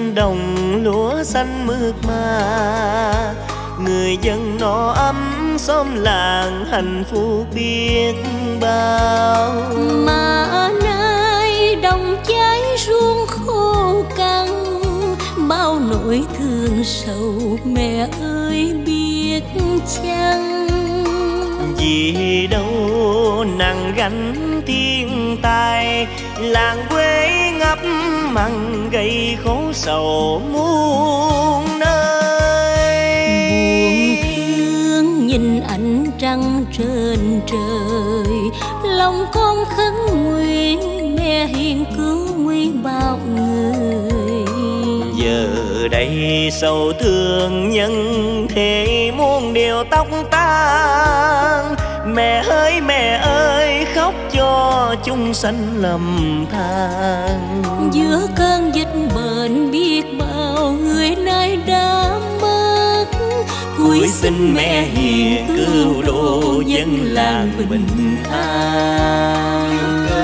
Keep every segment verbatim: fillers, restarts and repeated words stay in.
đồng lúa xanh mượt mà, người dân no ấm xóm làng hạnh phúc biết bao. Mà nay đồng cháy ruộng khô cằn, bao nỗi thương sầu mẹ ơi biết chăng. Vì đâu nặng gánh thiên tai, làng quê ngập mặn gây khổ sầu muôn nơi. Buồn thương nhìn ánh trăng trên trời, lòng con khấn nguyện mẹ hiền cứu nguy bao người. Giờ đây sầu thương nhân thế muôn điều tóc tan, mẹ ơi mẹ ơi khóc cho chúng sanh lầm than. Giữa cơn dịch bệnh biết bao người nay đã mất, cuối xin mẹ hiền cứu độ dân làng bình an.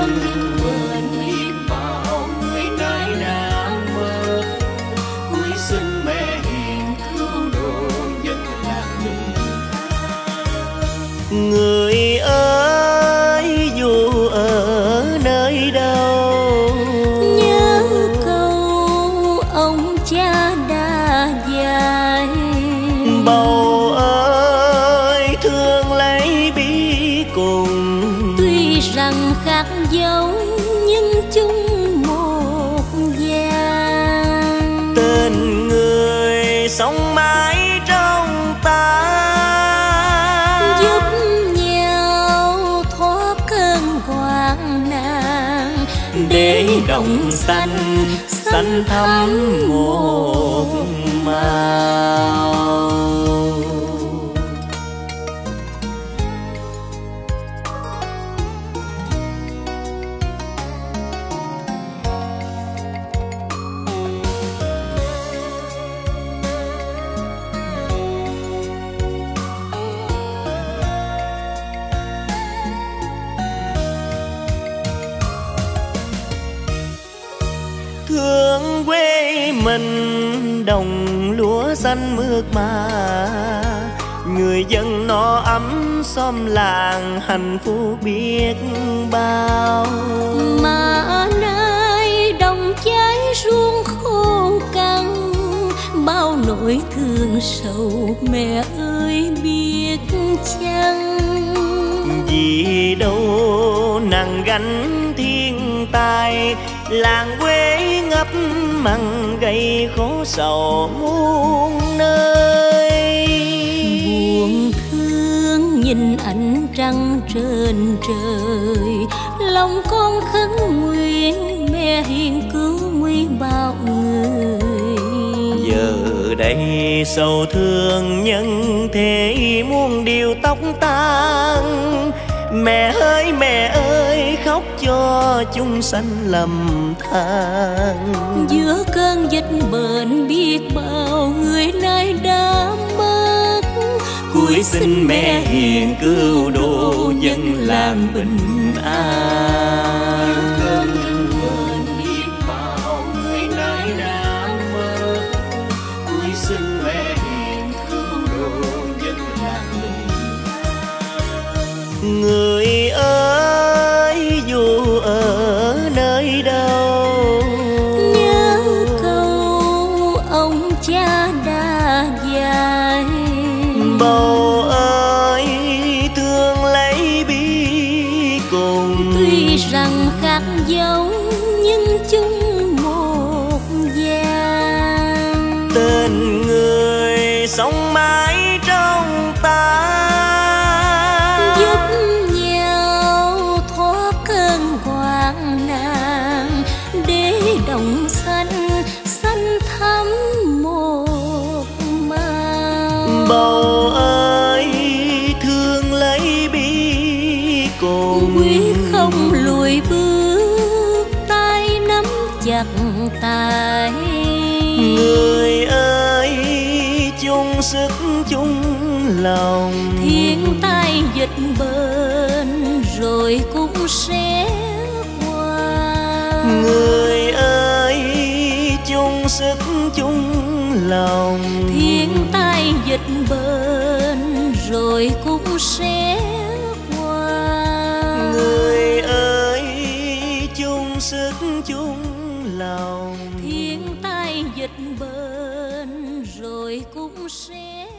Người ơi dù ở nơi đâu, nhớ câu ông cha đã dạy. Bầu ơi thương lấy bi cùng, tuy rằng khác giống nhưng chung một gian. tên người sống mãi trong ta, để đồng xanh xanh thắm một màu. Thương quê mình đồng lúa xanh mượt mà, người dân no ấm xóm làng hạnh phúc biết bao. Mà nay đồng cháy ruộng khô cằn, bao nỗi thương sầu mẹ ơi biết chăng. Vì đâu nặng gánh thiên tai, làng quê ngập mặn gây khổ sầu muôn nơi. Buồn thương nhìn ánh trăng trên trời, lòng con khấn nguyện mẹ hiền cứu nguy bao người. Giờ đây sầu thương nhân thế muôn điều tóc tan, mẹ ơi mẹ ơi khóc cho chúng sanh lầm than. Giữa cơn dịch bệnh biết bao người nay đã mất, cuối xin mẹ hiền cứu độ dân làng bình an. Người ơi dù ở nơi đâu, nhớ câu ông cha đã dạy. Bầu ơi thương lấy bi cùng, tuy rằng khác giống nhưng chung một gian. tên người sống mãi trong ta, đồng xanh xanh thắm một màu. Bầu ơi thương lấy bi cùng, quyết không lùi bước tay nắm chặt tay. Người ơi chung sức chung lòng, thiên tai dịch bệnh rồi cũng sẽ qua. Người ơi chung chung sức chung lòng. Thiên tai dịch bệnh rồi cũng sẽ qua. Người ơi chung sức chung lòng. Thiên tai dịch bệnh rồi cũng sẽ